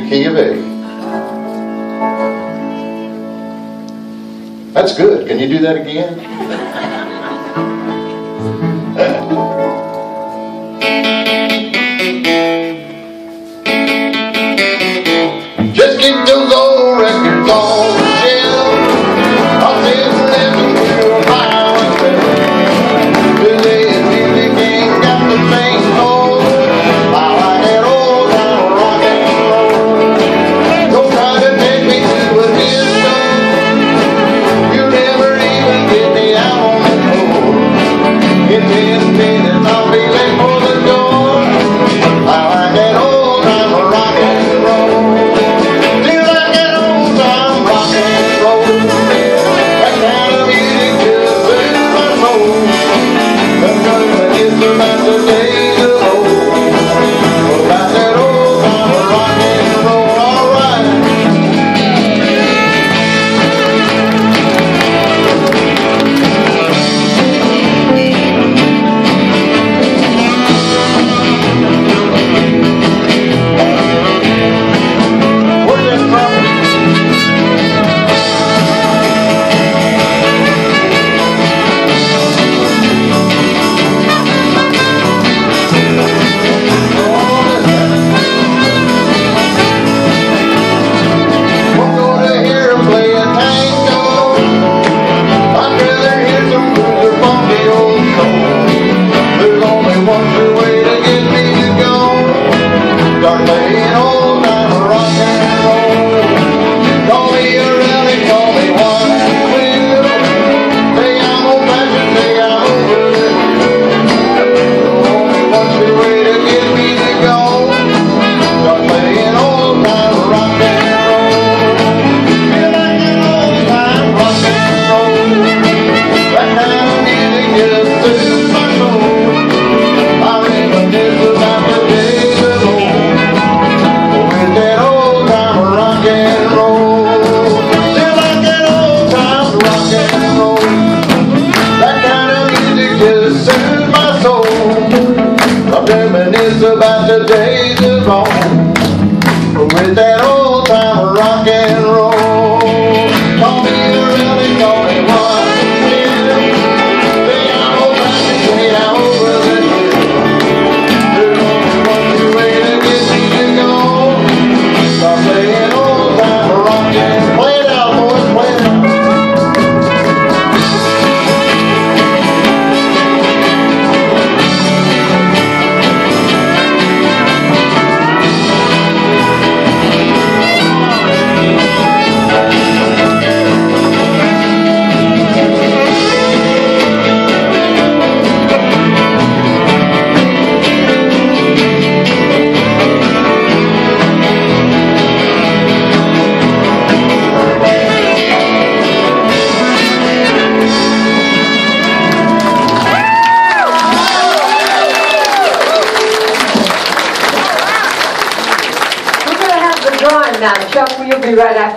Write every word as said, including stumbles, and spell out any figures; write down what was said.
key of A. That's good. Can you do that again? Just keep those old records on the shelf. I'll sit and listen to a violin bell. Today's music ain't got the same soul. I like that old time rock and roll. Don't try to take me to a disco. You never even get me out on the floor. In ten minutes I'll be late for the door. I like that old time rock and roll. About the days of old, about that old time of rock and roll, alright. Where's that from? Reminisce about the days of old with that old time rock and roll. Call me around and call me one. Say I'm over and say I'm over the hill. There's only one true way to get me to go. Stop playing old time rock and roll. Play it out, boys, play it out. Now, Chuck, we'll be right after.